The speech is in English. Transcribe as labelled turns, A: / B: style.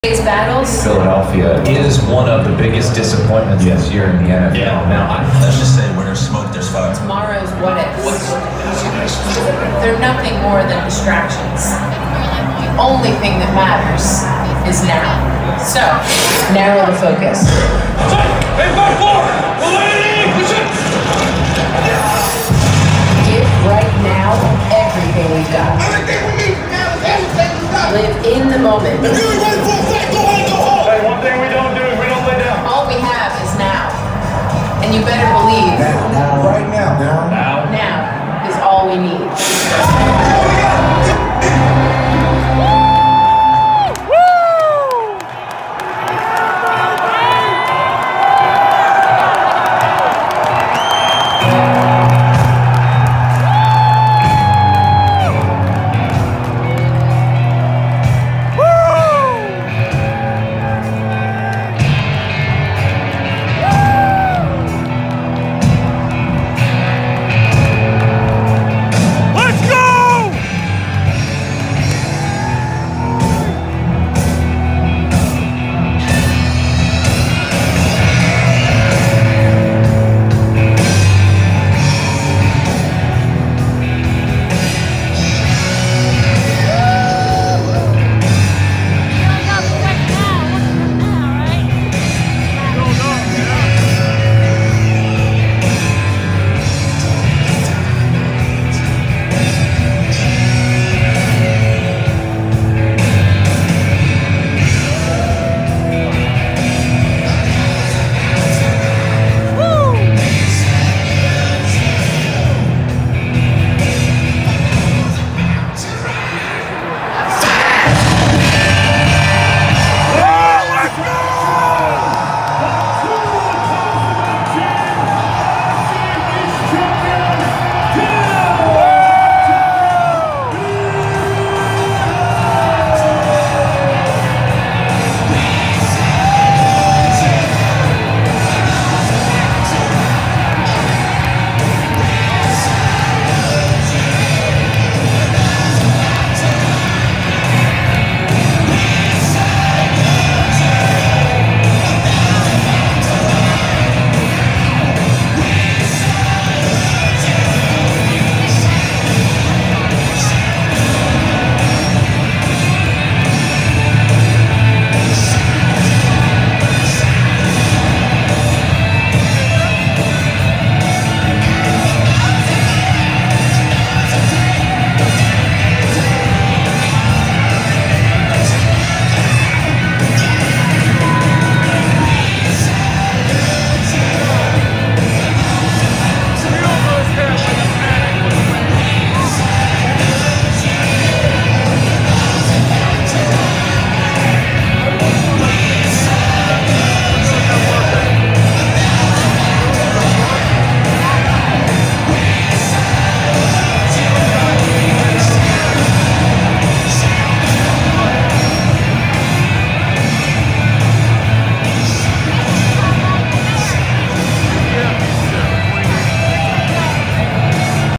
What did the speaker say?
A: Today's battles.
B: Philadelphia is one of the biggest disappointments this year in the NFL.
C: Yeah.
B: Now,
C: Let's just say where there's smoke, there's fire.
A: Tomorrow's what ifs. They're nothing more than distractions. The only thing that matters is now. So, narrow the focus. Give right now everything we've got. Live in the moment.